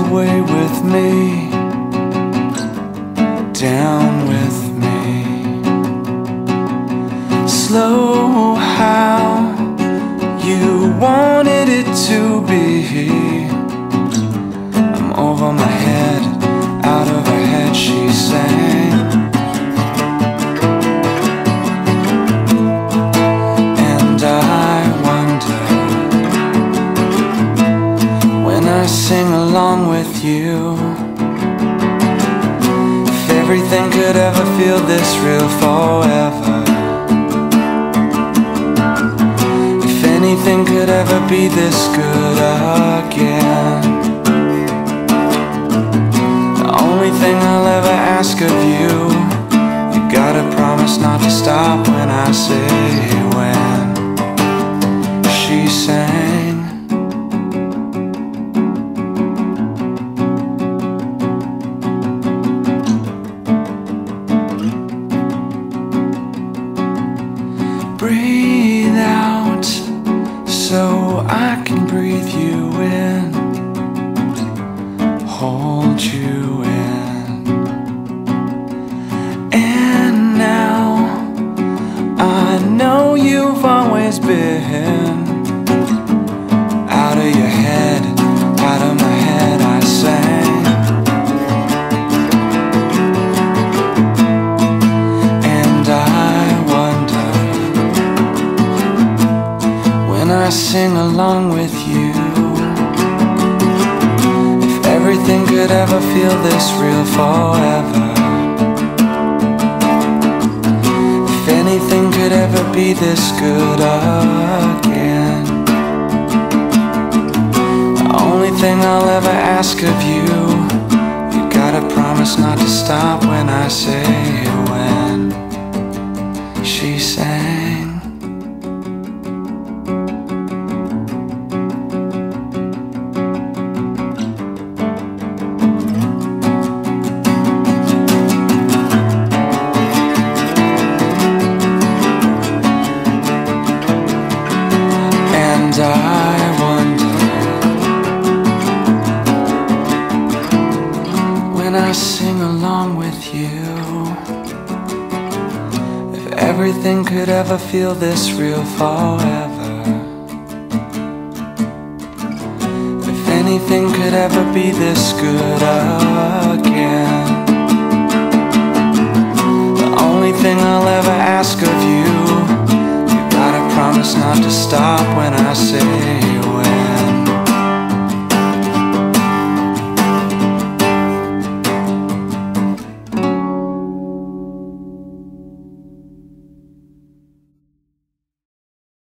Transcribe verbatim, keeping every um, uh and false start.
away with me, down with me. Slow how you wanted it to be. I'm over my head, out of her head, she sang. And I wonder, when I sing along with you, if everything could ever feel this real forever. If anything could ever be this good again. The only thing I'll ever ask of you, you gotta promise not to stop when I say when. She sang. Breathe out so I can breathe you in, hold you in. And now I know you've always been out of your head, out of my head, I sang. And I wonder, when I sing along with you, if everything could ever feel this real forever. If anything could ever be this good again. The only thing I'll ever ask of you, you gotta promise not to stop when I say when. She sang. And I wonder, when I sing along with you, if everything could ever feel this real forever. If anything could ever be this good again. The only thing I'll ever ask of you, promise not to stop when I say